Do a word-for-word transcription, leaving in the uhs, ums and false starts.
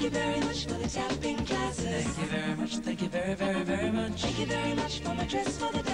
Thank you very much for the tapping classes. Thank you very much, thank you very, very, very much. Thank you very much for my dress for the